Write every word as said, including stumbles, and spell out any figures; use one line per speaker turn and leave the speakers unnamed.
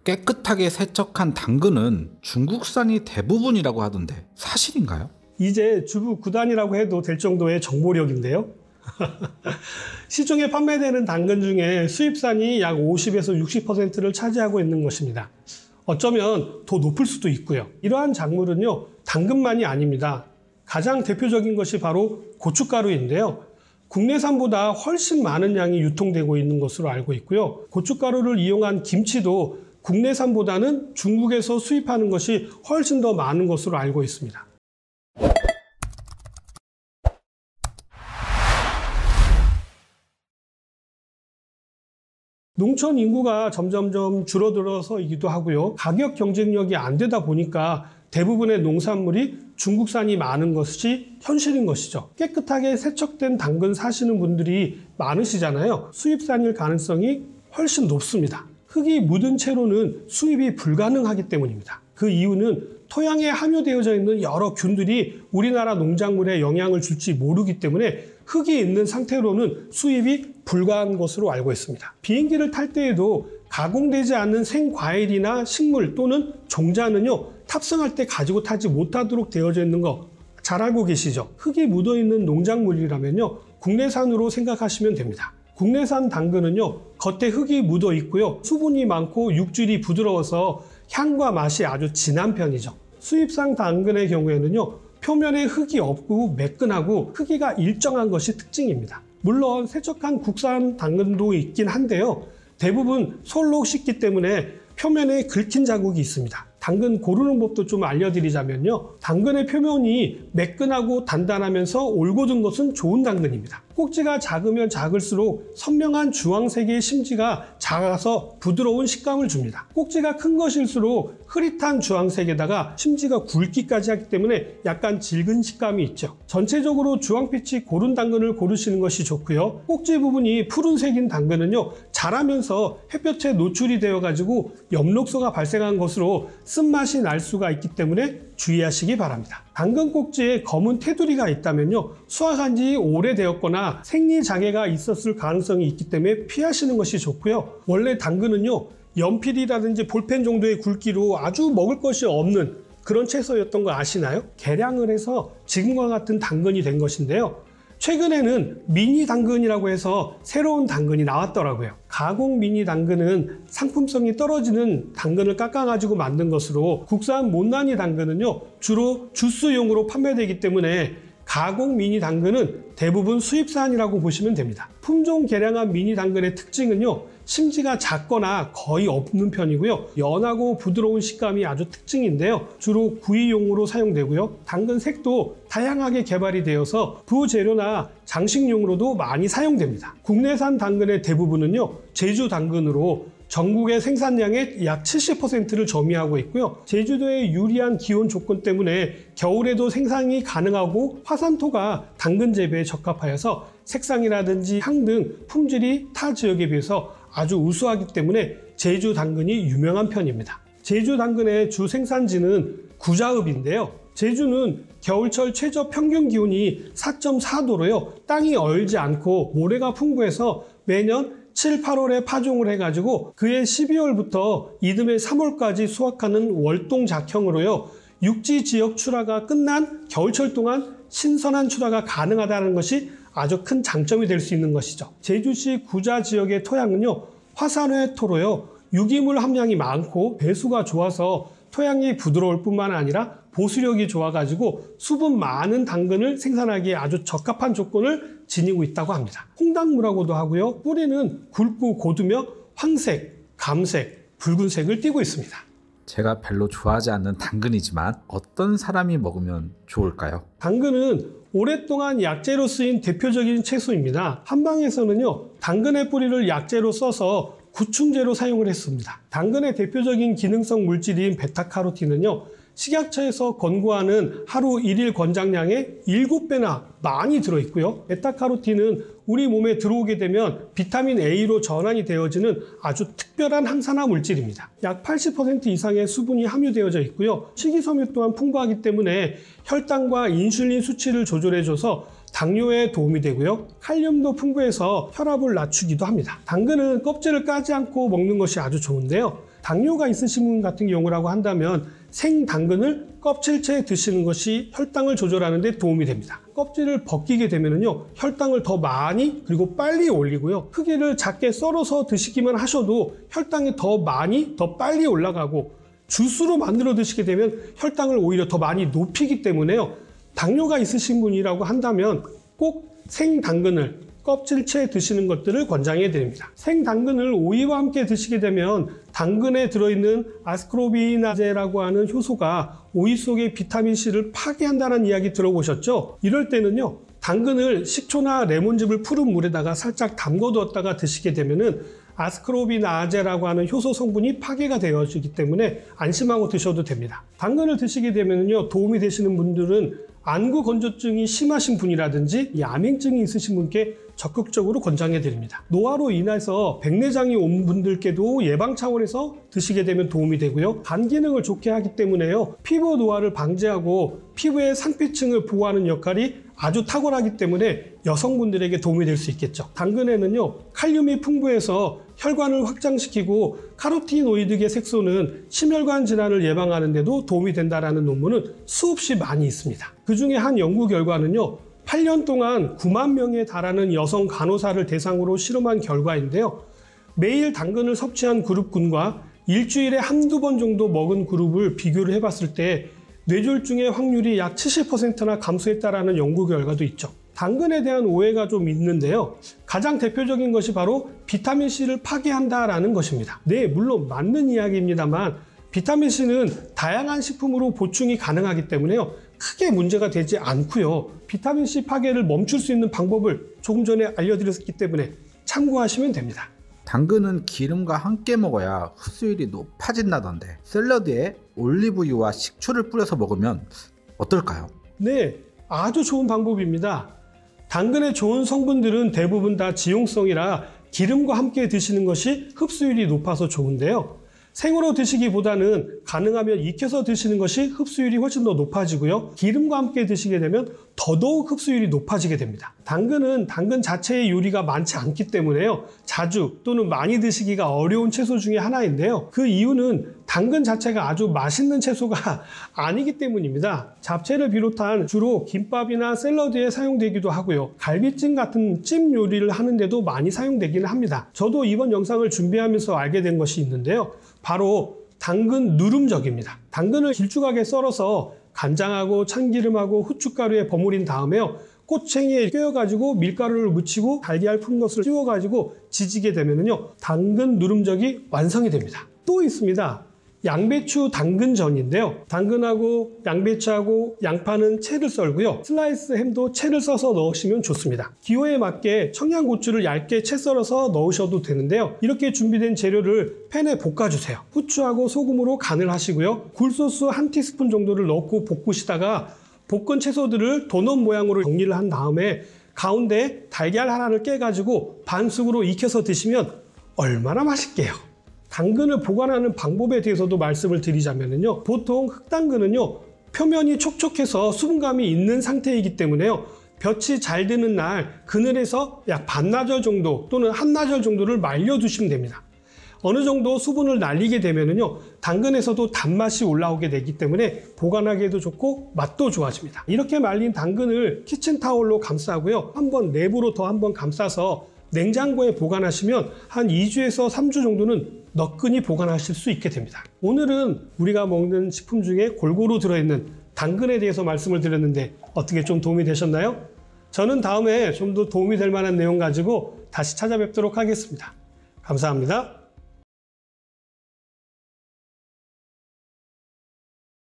깨끗하게 세척한 당근은 중국산이 대부분이라고 하던데 사실인가요?
이제 주부 구단이라고 해도 될 정도의 정보력인데요. 시중에 판매되는 당근 중에 수입산이 약 오십에서 육십 퍼센트를 차지하고 있는 것입니다. 어쩌면 더 높을 수도 있고요. 이러한 작물은요, 당근만이 아닙니다. 가장 대표적인 것이 바로 고춧가루인데요. 국내산보다 훨씬 많은 양이 유통되고 있는 것으로 알고 있고요. 고춧가루를 이용한 김치도 국내산보다는 중국에서 수입하는 것이 훨씬 더 많은 것으로 알고 있습니다. 농촌 인구가 점점점 줄어들어서이기도 하고요. 가격 경쟁력이 안 되다 보니까 대부분의 농산물이 중국산이 많은 것이 현실인 것이죠. 깨끗하게 세척된 당근 사시는 분들이 많으시잖아요. 수입산일 가능성이 훨씬 높습니다. 흙이 묻은 채로는 수입이 불가능하기 때문입니다. 그 이유는 토양에 함유되어져 있는 여러 균들이 우리나라 농작물에 영향을 줄지 모르기 때문에 흙이 있는 상태로는 수입이 불가한 것으로 알고 있습니다. 비행기를 탈 때에도 가공되지 않는 생과일이나 식물 또는 종자는요, 탑승할 때 가지고 타지 못하도록 되어져 있는 거 잘 알고 계시죠? 흙이 묻어있는 농작물이라면요, 국내산으로 생각하시면 됩니다. 국내산 당근은요, 겉에 흙이 묻어 있고요, 수분이 많고 육질이 부드러워서 향과 맛이 아주 진한 편이죠. 수입산 당근의 경우에는요, 표면에 흙이 없고 매끈하고 크기가 일정한 것이 특징입니다. 물론 세척한 국산 당근도 있긴 한데요, 대부분 솔로 씻기 때문에 표면에 긁힌 자국이 있습니다. 당근 고르는 법도 좀 알려드리자면요, 당근의 표면이 매끈하고 단단하면서 올곧은 것은 좋은 당근입니다. 꼭지가 작으면 작을수록 선명한 주황색의 심지가 작아서 부드러운 식감을 줍니다. 꼭지가 큰 것일수록 흐릿한 주황색에다가 심지가 굵기까지 하기 때문에 약간 질긴 식감이 있죠. 전체적으로 주황빛이 고른 당근을 고르시는 것이 좋고요. 꼭지 부분이 푸른색인 당근은요, 자라면서 햇볕에 노출이 되어 가지고 엽록소가 발생한 것으로 쓴맛이 날 수가 있기 때문에 주의하시기 바랍니다. 당근 꼭지에 검은 테두리가 있다면요, 수확한 지 오래되었거나 생리장애가 있었을 가능성이 있기 때문에 피하시는 것이 좋고요. 원래 당근은요, 연필이라든지 볼펜 정도의 굵기로 아주 먹을 것이 없는 그런 채소였던 거 아시나요? 개량을 해서 지금과 같은 당근이 된 것인데요. 최근에는 미니 당근이라고 해서 새로운 당근이 나왔더라고요. 가공 미니 당근은 상품성이 떨어지는 당근을 깎아가지고 만든 것으로, 국산 못난이 당근은요, 주로 주스용으로 판매되기 때문에 가공 미니 당근은 대부분 수입산이라고 보시면 됩니다. 품종 개량한 미니 당근의 특징은요, 심지가 작거나 거의 없는 편이고요, 연하고 부드러운 식감이 아주 특징인데요, 주로 구이용으로 사용되고요, 당근 색도 다양하게 개발이 되어서 부재료나 장식용으로도 많이 사용됩니다. 국내산 당근의 대부분은요, 제주 당근으로 전국의 생산량의 약 칠십 퍼센트를 점유하고 있고요. 제주도의 유리한 기온 조건 때문에 겨울에도 생산이 가능하고 화산토가 당근 재배에 적합하여서 색상이라든지 향 등 품질이 타 지역에 비해서 아주 우수하기 때문에 제주 당근이 유명한 편입니다. 제주 당근의 주 생산지는 구자읍인데요. 제주는 겨울철 최저 평균 기온이 사 점 사 도로요. 땅이 얼지 않고 모래가 풍부해서 매년 칠, 팔월에 파종을 해가지고 그해 십이월부터 이듬해 삼월까지 수확하는 월동작형으로요. 육지 지역 출하가 끝난 겨울철 동안 신선한 출하가 가능하다는 것이 아주 큰 장점이 될 수 있는 것이죠. 제주시 구자 지역의 토양은요, 화산회 토로요, 유기물 함량이 많고 배수가 좋아서 토양이 부드러울 뿐만 아니라 보수력이 좋아가지고 수분 많은 당근을 생산하기에 아주 적합한 조건을 지니고 있다고 합니다. 홍당무라고도 하고요, 뿌리는 굵고 고두며 황색, 감색, 붉은색을 띠고 있습니다.
제가 별로 좋아하지 않는 당근이지만 어떤 사람이 먹으면 좋을까요?
당근은 오랫동안 약재로 쓰인 대표적인 채소입니다. 한방에서는요, 당근의 뿌리를 약재로 써서 구충제로 사용을 했습니다. 당근의 대표적인 기능성 물질인 베타카로틴은요, 식약처에서 권고하는 하루 일일 권장량의 일곱 배나 많이 들어있고요. 베타카로틴은 우리 몸에 들어오게 되면 비타민 A로 전환이 되어지는 아주 특별한 항산화 물질입니다. 약 팔십 퍼센트 이상의 수분이 함유되어져 있고요. 식이섬유 또한 풍부하기 때문에 혈당과 인슐린 수치를 조절해줘서 당뇨에 도움이 되고요. 칼륨도 풍부해서 혈압을 낮추기도 합니다. 당근은 껍질을 까지 않고 먹는 것이 아주 좋은데요. 당뇨가 있으신 분 같은 경우라고 한다면 생당근을 껍질째 드시는 것이 혈당을 조절하는 데 도움이 됩니다. 껍질을 벗기게 되면요, 혈당을 더 많이 그리고 빨리 올리고요. 크기를 작게 썰어서 드시기만 하셔도 혈당이 더 많이 더 빨리 올라가고, 주스로 만들어 드시게 되면 혈당을 오히려 더 많이 높이기 때문에요. 당뇨가 있으신 분이라고 한다면 꼭 생당근을 껍질째 드시는 것들을 권장해 드립니다. 생당근을 오이와 함께 드시게 되면 당근에 들어있는 아스코르비나제라고 하는 효소가 오이 속의 비타민C를 파괴한다는 이야기 들어보셨죠? 이럴 때는요, 당근을 식초나 레몬즙을 푸른 물에다가 살짝 담궈두었다가 드시게 되면은 아스코르비나제라고 하는 효소 성분이 파괴가 되어지기 때문에 안심하고 드셔도 됩니다. 당근을 드시게 되면요, 도움이 되시는 분들은 안구 건조증이 심하신 분이라든지 야맹증이 있으신 분께 적극적으로 권장해 드립니다. 노화로 인해서 백내장이 온 분들께도 예방 차원에서 드시게 되면 도움이 되고요. 간 기능을 좋게 하기 때문에요, 피부 노화를 방지하고 피부의 상피층을 보호하는 역할이 아주 탁월하기 때문에 여성분들에게 도움이 될 수 있겠죠. 당근에는요, 칼륨이 풍부해서 혈관을 확장시키고 카로티노이드계 색소는 심혈관 질환을 예방하는 데도 도움이 된다는 논문은 수없이 많이 있습니다. 그 중에 한 연구 결과는요, 팔 년 동안 구만 명에 달하는 여성 간호사를 대상으로 실험한 결과인데요. 매일 당근을 섭취한 그룹군과 일주일에 한두 번 정도 먹은 그룹을 비교를 해봤을 때 뇌졸중의 확률이 약 칠십 퍼센트나 감소했다는 연구 결과도 있죠. 당근에 대한 오해가 좀 있는데요. 가장 대표적인 것이 바로 비타민C를 파괴한다라는 것입니다. 네, 물론 맞는 이야기입니다만 비타민C는 다양한 식품으로 보충이 가능하기 때문에요, 크게 문제가 되지 않고요. 비타민C 파괴를 멈출 수 있는 방법을 조금 전에 알려드렸기 때문에 참고하시면 됩니다.
당근은 기름과 함께 먹어야 흡수율이 높아진다던데 샐러드에 올리브유와 식초를 뿌려서 먹으면 어떨까요?
네, 아주 좋은 방법입니다. 당근의 좋은 성분들은 대부분 다 지용성이라 기름과 함께 드시는 것이 흡수율이 높아서 좋은데요. 생으로 드시기보다는 가능하면 익혀서 드시는 것이 흡수율이 훨씬 더 높아지고요. 기름과 함께 드시게 되면 더더욱 흡수율이 높아지게 됩니다. 당근은 당근 자체의 요리가 많지 않기 때문에요, 자주 또는 많이 드시기가 어려운 채소 중에 하나인데요. 그 이유는 당근 자체가 아주 맛있는 채소가 아니기 때문입니다. 잡채를 비롯한 주로 김밥이나 샐러드에 사용되기도 하고요. 갈비찜 같은 찜 요리를 하는데도 많이 사용되기는 합니다. 저도 이번 영상을 준비하면서 알게 된 것이 있는데요. 바로 당근 누름젓입니다. 당근을 길쭉하게 썰어서 간장하고 참기름하고 후춧가루에 버무린 다음에요, 꼬챙이에 꿰어가지고 밀가루를 묻히고 달걀 푼 것을 씌워가지고 지지게 되면요, 당근 누름젓이 완성이 됩니다. 또 있습니다. 양배추 당근전인데요. 당근하고 양배추하고 양파는 채를 썰고요. 슬라이스 햄도 채를 써서 넣으시면 좋습니다. 기호에 맞게 청양고추를 얇게 채 썰어서 넣으셔도 되는데요. 이렇게 준비된 재료를 팬에 볶아주세요. 후추하고 소금으로 간을 하시고요. 굴소스 한 티스푼 정도를 넣고 볶으시다가 볶은 채소들을 도넛 모양으로 정리를 한 다음에 가운데 달걀 하나를 깨가지고 반숙으로 익혀서 드시면 얼마나 맛있게요. 당근을 보관하는 방법에 대해서도 말씀을 드리자면요, 보통 흑당근은요, 표면이 촉촉해서 수분감이 있는 상태이기 때문에요, 볕이 잘 드는 날 그늘에서 약 반나절 정도 또는 한나절 정도를 말려두시면 됩니다. 어느 정도 수분을 날리게 되면요, 당근에서도 단맛이 올라오게 되기 때문에 보관하기에도 좋고 맛도 좋아집니다. 이렇게 말린 당근을 키친타올로 감싸고요, 한번 내부로 더 한번 감싸서 냉장고에 보관하시면 한 이 주에서 삼 주 정도는 너끈히 보관하실 수 있게 됩니다. 오늘은 우리가 먹는 식품 중에 골고루 들어있는 당근에 대해서 말씀을 드렸는데 어떻게 좀 도움이 되셨나요? 저는 다음에 좀 더 도움이 될 만한 내용 가지고 다시 찾아뵙도록 하겠습니다. 감사합니다.